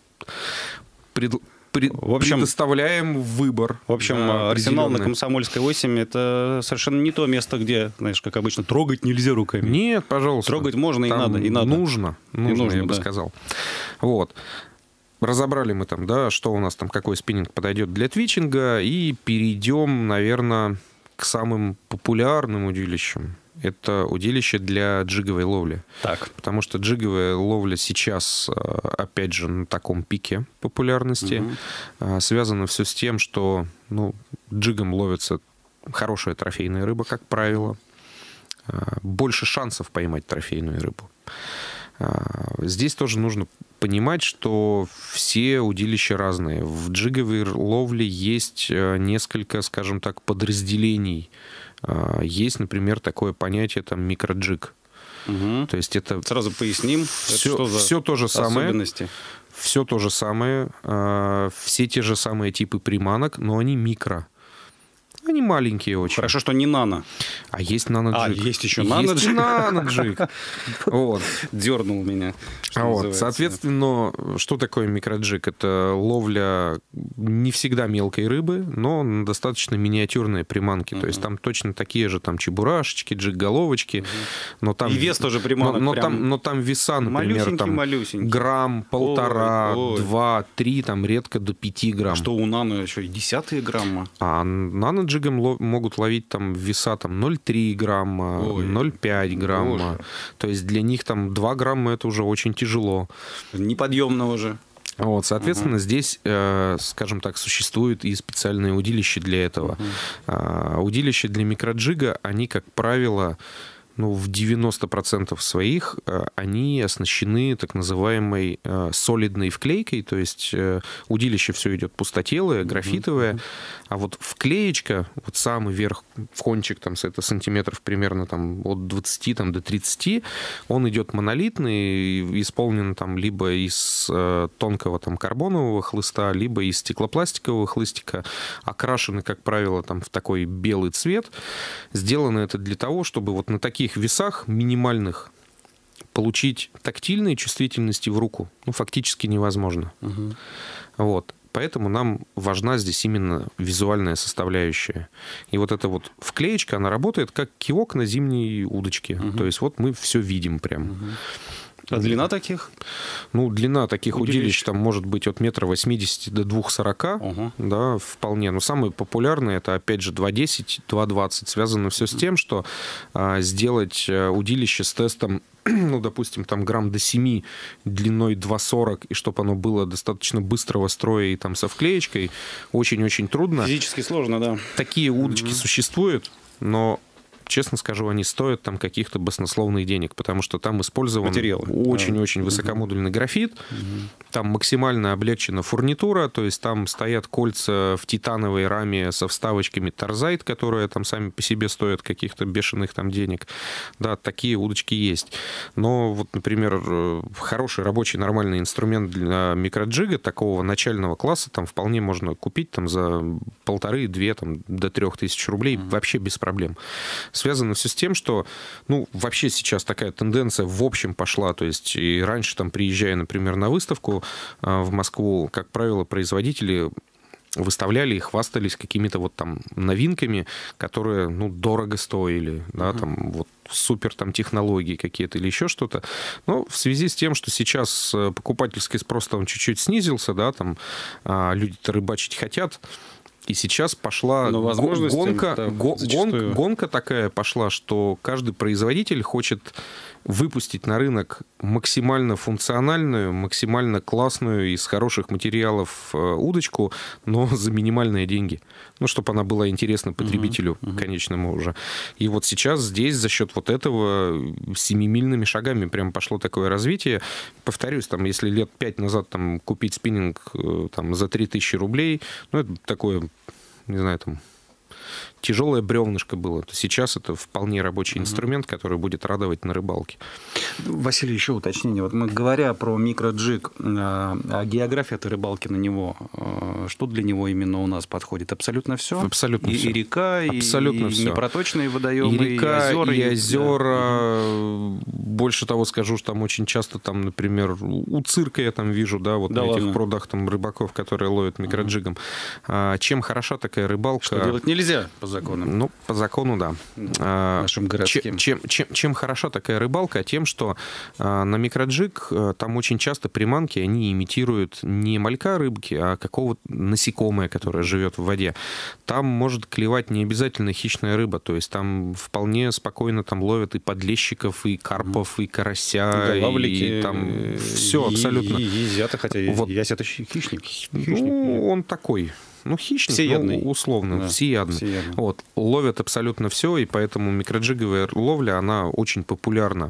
Предоставляем выбор. В общем, «Арсенал» на Комсомольской 8 — это совершенно не то место, где, знаешь, как обычно, трогать нельзя руками. Нет, пожалуйста. Трогать можно там и надо. Нужно, я бы сказал. Вот. Разобрали мы там, да, что у нас там, какой спиннинг подойдет для твичинга, и перейдем, наверное, к самым популярным удилищам. Это удилище для джиговой ловли. Так. Потому что джиговая ловля сейчас, опять же, на таком пике популярности. Связано все с тем, что джигом ловится хорошая трофейная рыба, как правило. Больше шансов поймать трофейную рыбу. Здесь тоже нужно понимать, что все удилища разные. В джиговой ловле есть несколько, скажем так, подразделений. Есть, например, такое понятие там микроджиг. То есть это... Сразу поясним, все то же самое. Особенности. Все то же самое. Все те же самые типы приманок, но они микро. Они маленькие очень. Хорошо, что не нано. А есть наноджиг. Есть еще наноджиг. Есть наноджиг. Дернул меня. Соответственно, что такое микроджиг? Это ловля не всегда мелкой рыбы, но на достаточно миниатюрные приманки. То есть там точно такие же там чебурашечки, джиг-головочки. Но там, и вес тоже приманок. Но там веса, например, там грамм, 1,5, 2, 3, там редко до 5 грамм. Что у нано еще и 10 грамма. А наноджигом могут ловить там веса там 0,3 грамма, 0,5 грамма. То есть для них там 2 грамма это уже очень тяжело. Неподъемно уже. Соответственно, здесь, скажем так, существуют и специальные удилища для этого. Удилища для микроджига, они, как правило, в 90% своих они оснащены так называемой солидной вклейкой, то есть удилище все идет пустотелое, графитовое, а вот вклеечка, вот самый верх, кончик, там, это сантиметров примерно там, от 20 там, до 30, он идет монолитный, исполнен там, либо из тонкого там, карбонового хлыста, либо из стеклопластикового хлыстика, окрашены, как правило, там, в такой белый цвет. Сделано это для того, чтобы вот на таких весах минимальных получить тактильные чувствительности в руку фактически невозможно. Вот. Поэтому нам важна здесь именно визуальная составляющая. И вот эта вот вклеечка, она работает как кивок на зимней удочке. То есть вот мы все видим прям. А длина таких? Длина таких удилищ там может быть от 1,80 м до 2,40 м, да, вполне. Но самые популярные это, опять же, 2,10, 2,20. Связано все с тем, что сделать удилище с тестом, допустим, там грамм до 7 длиной 2,40, и чтобы оно было достаточно быстрого строя и там со вклеечкой, очень-очень трудно. Физически сложно, да. Такие удочки существуют, но честно скажу, они стоят там каких-то баснословных денег, потому что там использован очень-очень высокомодульный графит, там максимально облегчена фурнитура, то есть там стоят кольца в титановой раме со вставочками торзайт, которые там сами по себе стоят каких-то бешеных там денег. Да, такие удочки есть. Но вот, например, хороший рабочий нормальный инструмент для микроджига такого начального класса там вполне можно купить там за 1,5-2 там, до 3000 рублей вообще без проблем. Связано все с тем, что, вообще сейчас такая тенденция в общем пошла, то есть и раньше, там, приезжая, например, на выставку в Москву, как правило, производители выставляли и хвастались какими-то вот там новинками, которые, дорого стоили, да, там, вот супер там технологии какие-то или еще что-то. Но в связи с тем, что сейчас покупательский спрос там чуть-чуть снизился, да, там, люди-то рыбачить хотят. И сейчас пошла гонка такая пошла, что каждый производитель хочет выпустить на рынок максимально функциональную, максимально классную, из хороших материалов удочку, но за минимальные деньги. Чтобы она была интересна потребителю конечному уже. И вот сейчас здесь за счет вот этого семимильными шагами прям пошло такое развитие. Повторюсь, там, если лет 5 назад там, купить спиннинг там, за 3000 рублей, это такое, не знаю, там, тяжелое бревнышко было, то сейчас это вполне рабочий инструмент, который будет радовать на рыбалке. Василий, еще уточнение. Вот мы, говоря про микроджиг, а география этой рыбалки на него, что для него именно у нас подходит? Абсолютно все? Абсолютно все. И река, абсолютно и все. Непроточные водоемы, и река, и озера. Больше того скажу, что там очень часто, там, например, у цирка я там вижу, да, вот на этих прудах там рыбаков, которые ловят микроджигом. Чем хороша такая рыбалка? Что делать нельзя по закону? По закону, да. Нашим городским. Чем хороша такая рыбалка? Тем, что на микроджиг там очень часто приманки, они имитируют не малька рыбки, а какого-то насекомое, которое живет в воде. Там может клевать не обязательно хищная рыба, то есть там вполне спокойно там ловят и подлещиков, и карпов, и карася, и там все абсолютно. И езята, хотя ясь это хищник. Он такой. Хищник, всеядный. Условно, да, всеядный. Вот. Ловят абсолютно все, и поэтому микроджиговая ловля, она очень популярна.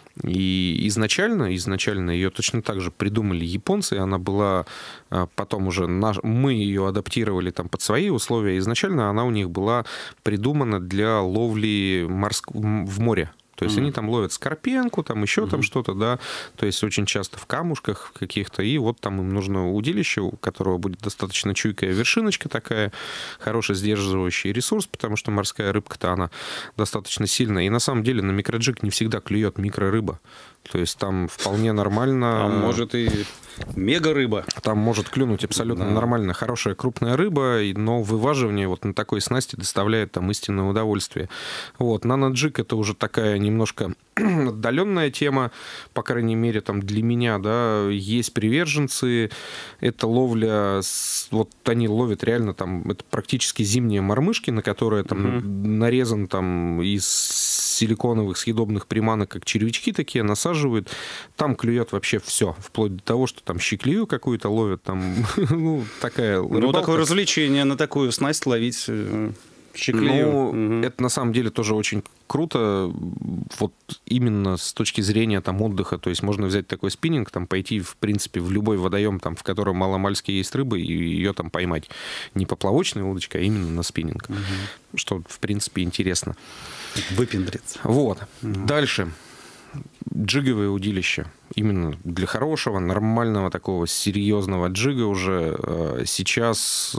И изначально ее точно так же придумали японцы, она была потом уже, мы ее адаптировали там под свои условия, изначально она у них была придумана для ловли в море. То есть они там ловят скорпенку, там еще там что-то, да, то есть очень часто в камушках каких-то, и вот там им нужно удилище, у которого будет достаточно чуйкая вершиночка такая, хороший сдерживающий ресурс, потому что морская рыбка-то она достаточно сильная, и на самом деле на микроджиг не всегда клюет микрорыба. То есть там вполне нормально... Там может и мега-рыба. Там может клюнуть абсолютно нормально хорошая крупная рыба, но вываживание вот на такой снасти доставляет там истинное удовольствие. Вот. Наноджиг — это уже такая немножко отдаленная тема, по крайней мере, там для меня, да, есть приверженцы. Это ловля, вот они ловят реально там, это практически зимние мормышки, на которые там нарезан там из силиконовых съедобных приманок, как червячки такие, насаживают. Там клюет вообще все, вплоть до того, что там щеклею какую-то ловят, там, такая рыбалка. Такое развлечение на такую снасть ловить Щеклею. Это на самом деле тоже очень круто, вот именно с точки зрения там отдыха. То есть можно взять такой спиннинг, там пойти, в принципе, в любой водоем, там, в котором маломальски есть рыба, и ее там поймать. Не поплавочной удочкой, а именно на спиннинг. Что, в принципе, интересно. Выпендриться. Вот. Дальше. Джиговое удилище. Именно для хорошего, нормального такого серьезного джига уже сейчас...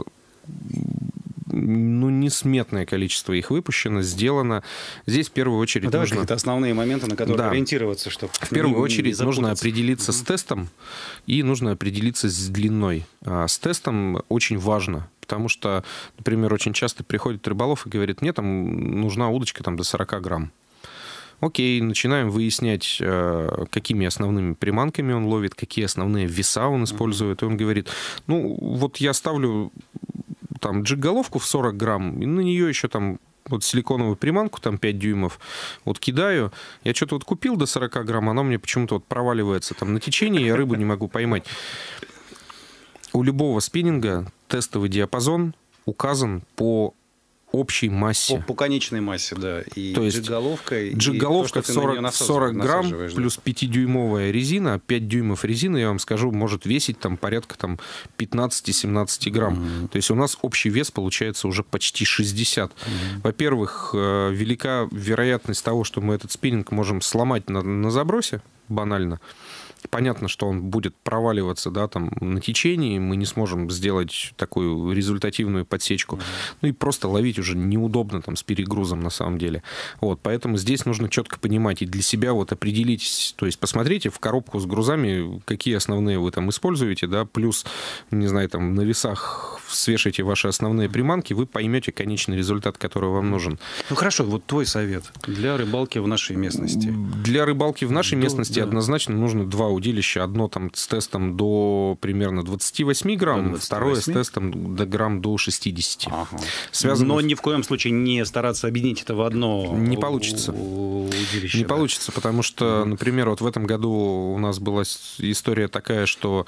несметное количество их выпущено, сделано. Здесь в первую очередь давай нужно... какие-то основные моменты, на которые ориентироваться, чтобы в первую очередь нужно определиться с тестом и нужно определиться с длиной. С тестом очень важно, потому что, например, очень часто приходит рыболов и говорит, мне там нужна удочка там, до 40 грамм. Окей, начинаем выяснять, какими основными приманками он ловит, какие основные веса он использует. И он говорит, вот я ставлю там джиг-головку в 40 грамм, и на нее еще там вот силиконовую приманку, там 5 дюймов, вот кидаю. Я что-то вот купил до 40 грамм, она мне почему-то вот проваливается там на течение, я рыбу не могу поймать. У любого спиннинга тестовый диапазон указан по общей массе. По конечной массе, да. И то есть джиг-головка в 40 грамм плюс 5-дюймовая резина. 5 дюймов резины, я вам скажу, может весить там порядка там, 15-17 грамм. То есть у нас общий вес получается уже почти 60. Во-первых, велика вероятность того, что мы этот спиннинг можем сломать на забросе, банально. Понятно, что он будет проваливаться, да, там, на течении, мы не сможем сделать такую результативную подсечку. И просто ловить уже неудобно там, с перегрузом на самом деле. Вот, поэтому здесь нужно четко понимать и для себя вот определить, то есть посмотрите в коробку с грузами, какие основные вы там используете, да, плюс, не знаю, там на весах свешайте ваши основные приманки, вы поймете конечный результат, который вам нужен. Хорошо, вот твой совет для рыбалки в нашей местности. Для рыбалки в нашей местности однозначно нужно 2 удилища. Одно там с тестом до примерно 28 грамм, второе с тестом до грамм до 60. Но ни в коем случае не стараться объединить это в одно не получится. Удилище. Не получится, потому что, например, вот в этом году у нас была история такая, что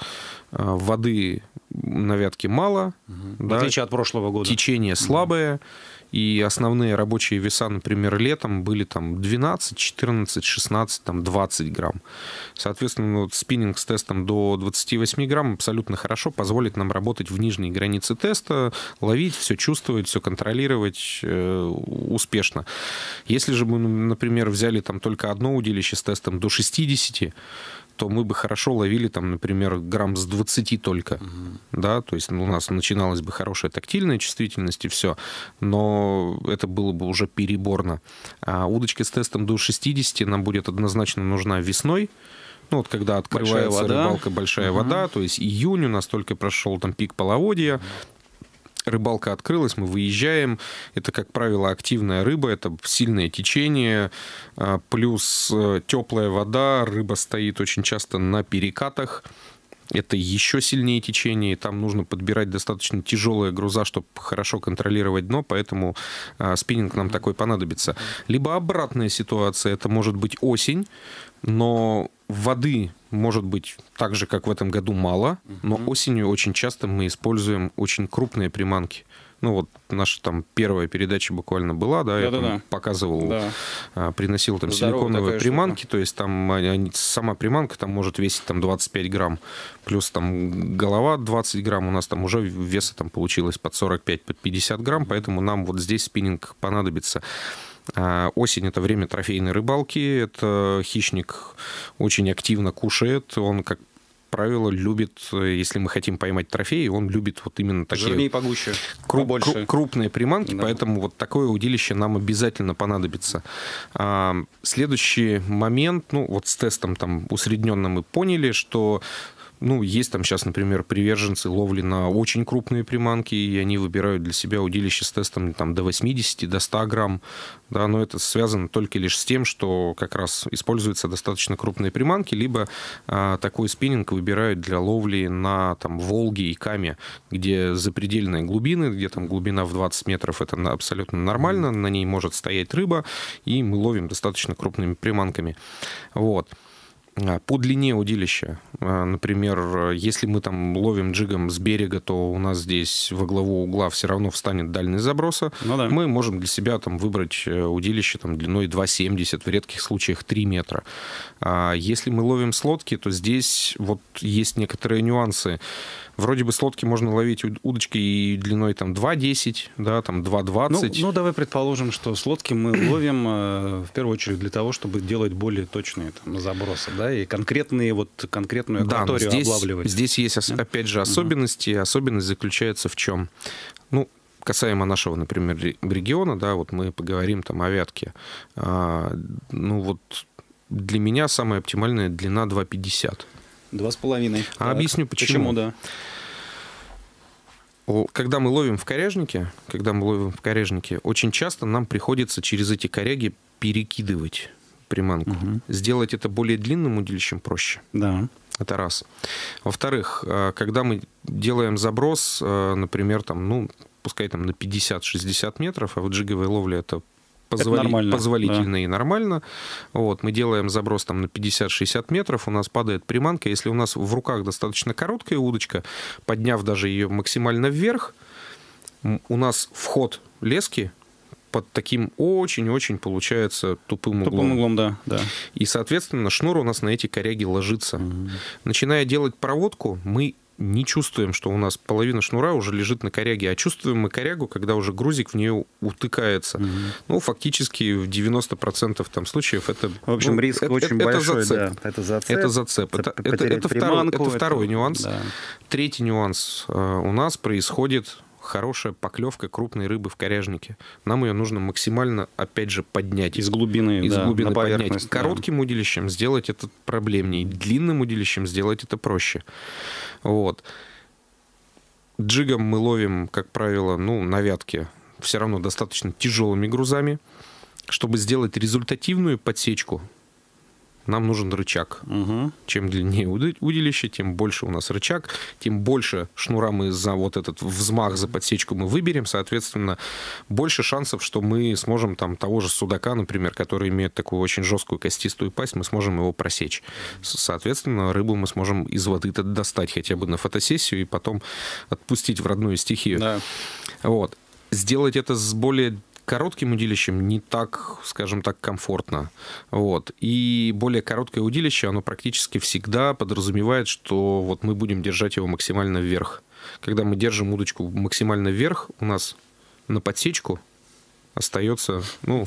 воды на вятке мало. В отличие от прошлого года. Течение слабое. И основные рабочие веса, например, летом были там 12, 14, 16, там 20 грамм. Соответственно, вот спиннинг с тестом до 28 грамм абсолютно хорошо позволит нам работать в нижней границе теста, ловить, все чувствовать, все контролировать успешно. Если же мы, например, взяли там только одно удилище с тестом до 60, то мы бы хорошо ловили, там, например, грамм с 20 только. Да? То есть у нас начиналась бы хорошая тактильная чувствительность и все, но это было бы уже переборно. А удочка с тестом до 60 нам будет однозначно нужна весной. Вот когда открывается рыбалка, большая вода, то есть июнь у нас только прошел там пик половодья, рыбалка открылась, мы выезжаем. Это, как правило, активная рыба, это сильное течение, плюс теплая вода, рыба стоит очень часто на перекатах. Это еще сильнее течение, и там нужно подбирать достаточно тяжелые груза, чтобы хорошо контролировать дно, поэтому спиннинг нам такой понадобится. Либо обратная ситуация, это может быть осень, но воды может быть так же, как в этом году, мало, но осенью очень часто мы используем очень крупные приманки. Ну вот наша там первая передача буквально была, да, я там показывал, приносил там силиконовые приманки, то есть там сама приманка там может весить там 25 грамм, плюс там голова 20 грамм, у нас там уже веса там получилось под 45, под 50 грамм, поэтому нам вот здесь спиннинг понадобится. Осень — это время трофейной рыбалки, это хищник очень активно кушает, он, как правило, любит, если мы хотим поймать трофеи, он любит вот именно такие жирнее, погуще, крупные приманки, поэтому вот такое удилище нам обязательно понадобится. Следующий момент, вот с тестом там усредненно мы поняли, что есть там сейчас, например, приверженцы ловли на очень крупные приманки, и они выбирают для себя удилище с тестом там, до 80, до 100 грамм. Да, но это связано только лишь с тем, что как раз используются достаточно крупные приманки, либо такой спиннинг выбирают для ловли на там, Волге и Каме, где запредельные глубины, где там глубина в 20 метров, это абсолютно нормально, на ней может стоять рыба, и мы ловим достаточно крупными приманками. Вот. По длине удилища, например, если мы там ловим джигом с берега, то у нас здесь во главу угла все равно встанет дальность заброса. Ну, да. Мы можем для себя там выбрать удилище там, длиной 2,70, в редких случаях 3 метра. Если мы ловим с лодки, то здесь вот есть некоторые нюансы. Вроде бы с лодки можно ловить удочки и длиной там 2,10, да, там 2,20. Ну, давай предположим, что с лодки мы ловим в первую очередь для того, чтобы делать более точные там, забросы, да, и конкретную акваторию облавливать. Здесь есть, опять же, особенности. Особенность заключается в чем? Ну, касаемо нашего, например, региона, да, вот мы поговорим там о Вятке. Ну, вот для меня самая оптимальная длина 2,50. 2,5. Объясню, почему. Да. Когда мы ловим в коряжнике, очень часто нам приходится через эти коряги перекидывать приманку. Сделать это более длинным удилищем проще. Да. Это раз. Во-вторых, когда мы делаем заброс, например, там, ну, пускай там на 50-60 метров, а в джиговой ловле это позволительно, да, и нормально. Вот, мы делаем заброс там на 50-60 метров, у нас падает приманка. Если у нас в руках достаточно короткая удочка, подняв даже ее максимально вверх, у нас вход лески под таким очень-очень получается тупым углом. Тупым углом, да. И, соответственно, шнур у нас на эти коряги ложится. Начиная делать проводку, мы не чувствуем, что у нас половина шнура уже лежит на коряге, а чувствуем мы корягу, когда уже грузик в нее утыкается. Ну, фактически в 90% там случаев это... В общем, риск очень большой. Зацеп. Да. Это зацеп. Это зацеп. Это второй нюанс. Да. Третий нюанс. У нас происходит хорошая поклевка крупной рыбы в коряжнике. Нам ее нужно максимально, опять же, поднять. Из глубины поднять. Коротким удилищем сделать это проблемнее. Длинным удилищем сделать это проще. Вот. Джигом мы ловим, как правило, на вятке все равно достаточно тяжелыми грузами. Чтобы сделать результативную подсечку, нам нужен рычаг. Чем длиннее удилище, тем больше у нас рычаг, тем больше шнура мы за вот этот взмах, за подсечку мы выберем, соответственно, больше шансов, что мы сможем там того же судака, например, который имеет такую очень жесткую костистую пасть, мы сможем его просечь. Соответственно, рыбу мы сможем из воды достать хотя бы на фотосессию и потом отпустить в родную стихию. Да. Вот. Сделать это с более коротким удилищем не так, скажем так, комфортно. Вот. И более короткое удилище, оно практически всегда подразумевает, что вот мы будем держать его максимально вверх. Когда мы держим удочку максимально вверх, у нас на подсечку остается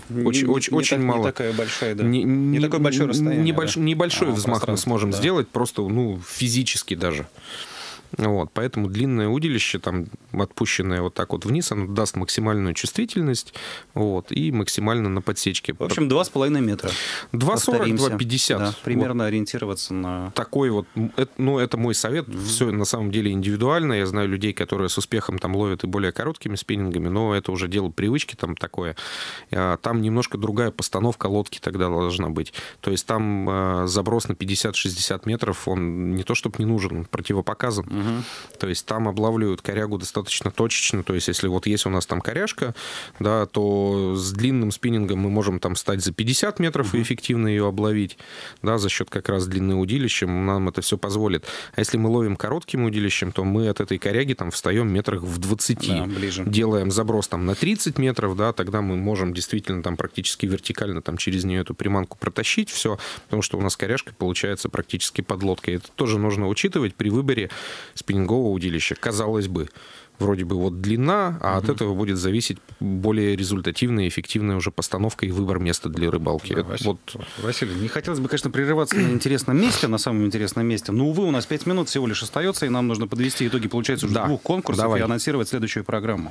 очень мало. Не такая большая, да. Не такое большое расстояние. Небольшой взмах мы сможем сделать, просто физически даже. Вот, поэтому длинное удилище, там, отпущенное вот так вот вниз, оно даст максимальную чувствительность, вот, и максимально на подсечке. В общем, 2,5 метра. 2,40-2,50. Да, примерно ориентироваться на... Такой вот, это мой совет. Все на самом деле индивидуально. Я знаю людей, которые с успехом там ловят и более короткими спиннингами, но это уже дело привычки там такое. Там немножко другая постановка лодки тогда должна быть. То есть там заброс на 50-60 метров, он не то чтобы не нужен, он противопоказан. То есть там облавливают корягу достаточно точечно. То есть если вот есть у нас там коряжка, да, то с длинным спиннингом мы можем там стать за 50 метров и эффективно ее обловить, да, за счет как раз длины удилища нам это все позволит. А если мы ловим коротким удилищем, то мы от этой коряги там встаем метрах в 20. Да, ближе. Делаем заброс там на 30 метров, да, тогда мы можем действительно там практически вертикально там через нее эту приманку протащить, все, потому что у нас коряжка получается практически под лодкой. Это тоже нужно учитывать при выборе спиннингового удилища. Казалось бы, вроде бы вот длина, а от этого будет зависеть более результативная и эффективная уже постановка и выбор места для рыбалки. Да, Василий, не хотелось бы, конечно, прерываться на интересном месте, на самом интересном месте, но, увы, у нас 5 минут всего лишь остается, и нам нужно подвести итоги, получается, уже 2 конкурсов и анонсировать следующую программу.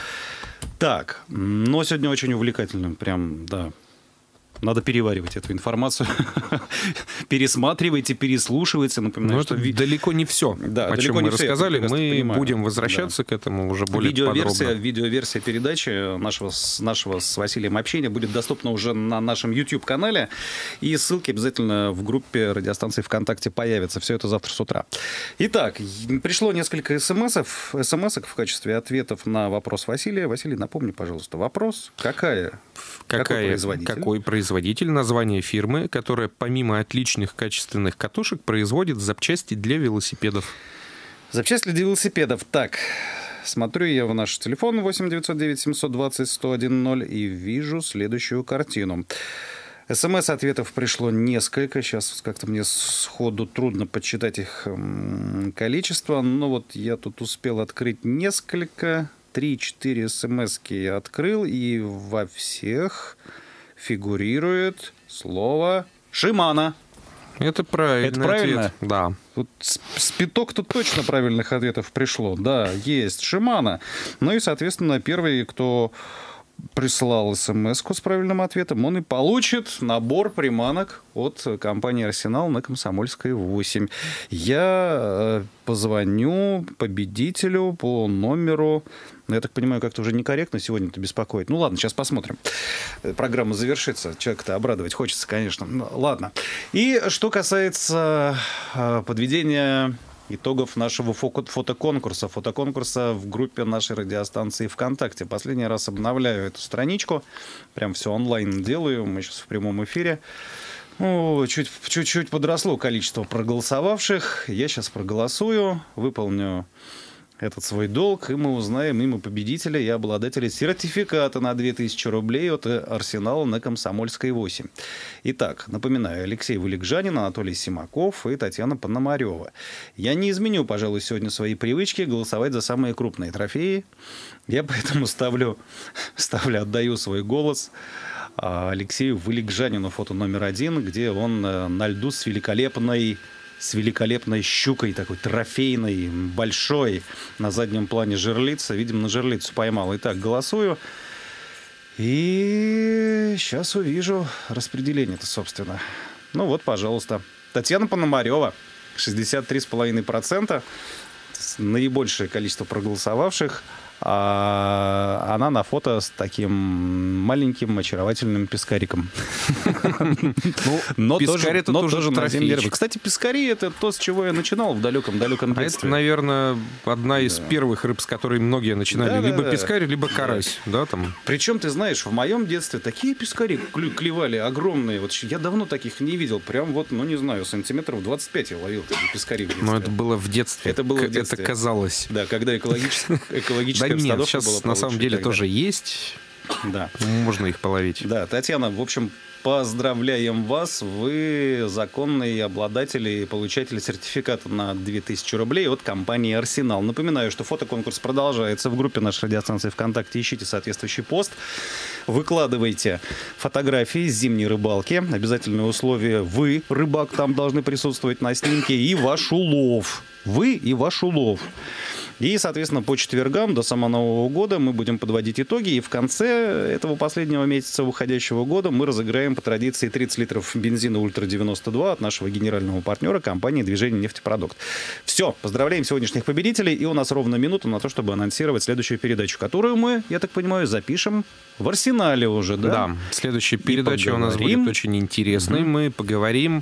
Так, но сегодня очень увлекательно, прям, да. Надо переваривать эту информацию. Пересматривайте, переслушивайте. Напоминаю, что далеко не все, о чем мы рассказали. Мы будем возвращаться к этому уже более подробно. Видеоверсия передачи нашего с Василием общения будет доступна уже на нашем YouTube-канале. И ссылки обязательно в группе радиостанции ВКонтакте появятся. Все это завтра с утра. Итак, пришло несколько смс-ок в качестве ответов на вопрос Василия. Василий, напомни, пожалуйста, вопрос. Какой производитель производитель, название фирмы, которая помимо отличных качественных катушек производит запчасти для велосипедов. Запчасти для велосипедов. Так, смотрю я в наш телефон 8 909 720 101 и вижу следующую картину. СМС-ответов пришло несколько. Сейчас как-то мне сходу трудно подсчитать их количество. Но вот я тут успел открыть несколько. 3-4 СМС-ки я открыл. И во всех фигурирует слово «Шимано». Это правильный Это правильно? ответ. Да. Тут спиток тут точно правильных ответов пришло. Да, есть Шимано. Ну и, соответственно, первый, кто прислал смс-ку с правильным ответом, он и получит набор приманок от компании «Арсенал» на Комсомольской 8. Я позвоню победителю по номеру... Я так понимаю, как-то уже некорректно сегодня-то беспокоить. Ну ладно, сейчас посмотрим. Программа завершится. Человека-то обрадовать хочется, конечно. Ну, ладно. И что касается подведения итогов нашего фотоконкурса. Фотоконкурса в группе нашей радиостанции ВКонтакте. Последний раз обновляю эту страничку. Прям все онлайн делаю. Мы сейчас в прямом эфире. Ну, чуть-чуть подросло количество проголосовавших. Я сейчас проголосую, выполню этот свой долг, и мы узнаем имя победителя и обладателя сертификата на 2000 рублей от «Арсенала» на Комсомольской 8. Итак, напоминаю, Алексей Вылегжанин, Анатолий Симаков и Татьяна Пономарева. Я не изменю, пожалуй, сегодня свои привычки голосовать за самые крупные трофеи. Я поэтому отдаю свой голос Алексею Вылегжанину, фото номер 1, где он на льду с великолепной щукой, такой трофейной, большой, на заднем плане жерлица. Видимо, на жерлицу поймал. Итак, голосую. И сейчас увижу распределение-то, собственно. Ну вот, пожалуйста. Татьяна Пономарева, 63,5%. Наибольшее количество проголосовавших. А она на фото с таким маленьким очаровательным пескариком. Но тоже на земле рыбы. Кстати, пескари — это то, с чего я начинал в далеком-далеком детстве. Это, наверное, одна из первых рыб, с которой многие начинали. Либо пескарь, либо карась. Причем, ты знаешь, в моем детстве такие пескари клевали огромные. Вот я давно таких не видел. Прям вот, ну не знаю, сантиметров 25 я ловил такие пескари в детстве. Но это было в детстве. Это казалось. Да, когда экологическая нет, сейчас на самом деле тоже есть. Да. Можно их половить. Да, Татьяна, в общем, поздравляем вас. Вы законный обладатель и получатель сертификата на 2000 рублей от компании «Арсенал». Напоминаю, что фотоконкурс продолжается в группе нашей радиостанции ВКонтакте. Ищите соответствующий пост. Выкладывайте фотографии с зимней рыбалки. Обязательное условие: вы, рыбак, там должны присутствовать на снимке, и ваш улов. Вы и ваш улов. И, соответственно, по четвергам до самого Нового года мы будем подводить итоги. И в конце этого последнего месяца уходящего года мы разыграем по традиции 30 литров бензина «Ультра-92» от нашего генерального партнера компании «Движение нефтепродукт». Все, поздравляем сегодняшних победителей. И у нас ровно минута на то, чтобы анонсировать следующую передачу, которую мы, я так понимаю, запишем в «Арсенале» уже, да? Да, следующая передача у нас будет очень интересной. Мы поговорим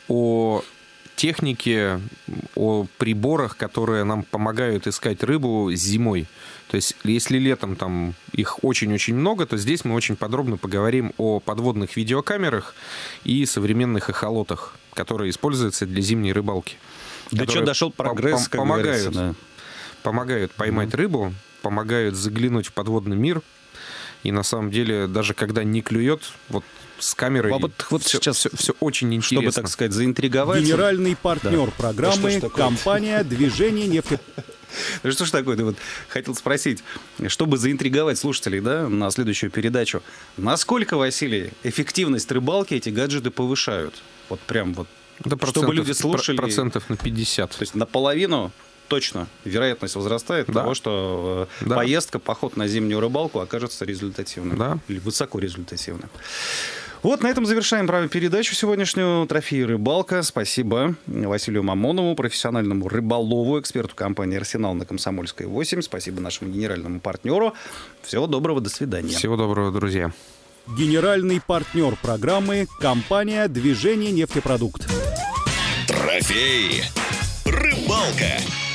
о техники, о приборах, которые нам помогают искать рыбу зимой. То есть, если летом там их очень-очень много, то здесь мы очень подробно поговорим о подводных видеокамерах и современных эхолотах, которые используются для зимней рыбалки. До чего дошел прогресс, как говорится, да. Помогают поймать рыбу, помогают заглянуть в подводный мир. И на самом деле, даже когда не клюет, вот с камерой все очень интересно. Чтобы, так сказать, заинтриговать. Генеральный партнер программы — компания «Движение нефтепродукт». Ну что ж такое, ты вот хотел спросить, чтобы заинтриговать слушателей, да, на следующую передачу, насколько, Василий, эффективность рыбалки эти гаджеты повышают? Вот прям вот, да, чтобы люди слушали. Процентов на 50. То есть наполовину точно вероятность возрастает того, что поездка, поход на зимнюю рыбалку окажется результативным. Или высокорезультативным. Вот на этом завершаем передачу сегодняшнюю «Трофей рыбалка». Спасибо Василию Мамонову, профессиональному рыболову, эксперту компании «Арсенал» на Комсомольской 8. Спасибо нашему генеральному партнеру. Всего доброго, до свидания. Всего доброго, друзья. Генеральный партнер программы — компания «Движение нефтепродукт». «Трофей рыбалка».